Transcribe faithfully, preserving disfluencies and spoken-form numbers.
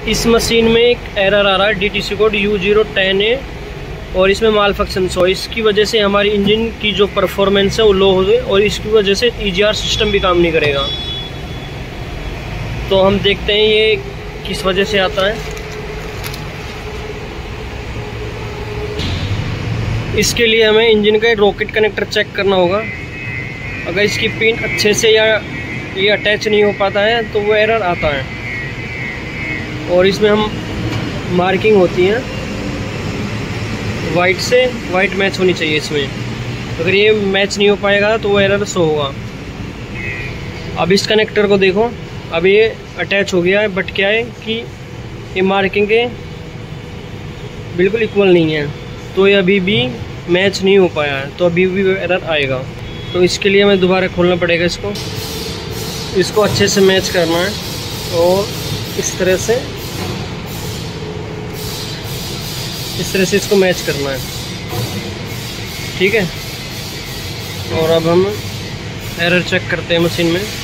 इस मशीन में एक एरर आ रहा है D T C code U zero ten A और इसमें माल फंक्शन शो। इसकी वजह से हमारी इंजन की जो परफॉर्मेंस है वो लो हो गई और इसकी वजह से ई जी आर सिस्टम भी काम नहीं करेगा। तो हम देखते हैं ये किस वजह से आता है। इसके लिए हमें इंजन का रॉकेट कनेक्टर चेक करना होगा। अगर इसकी पिन अच्छे से या ये अटैच नहीं हो पाता है तो वो एरर आता है। और इसमें हम मार्किंग होती है वाइट से, वाइट मैच होनी चाहिए इसमें। अगर ये मैच नहीं हो पाएगा तो वो एरर शो होगा। अब इस कनेक्टर को देखो, अब ये अटैच हो गया है, बट क्या है कि ये मार्किंग के बिल्कुल इक्वल नहीं है, तो ये अभी भी मैच नहीं हो पाया है, तो अभी भी एरर आएगा। तो इसके लिए हमें दोबारा खोलना पड़ेगा इसको इसको अच्छे से मैच करना है और इस तरह से इस तरह से इसको मैच करना है, ठीक है। और अब हम एरर चेक करते हैं मशीन में।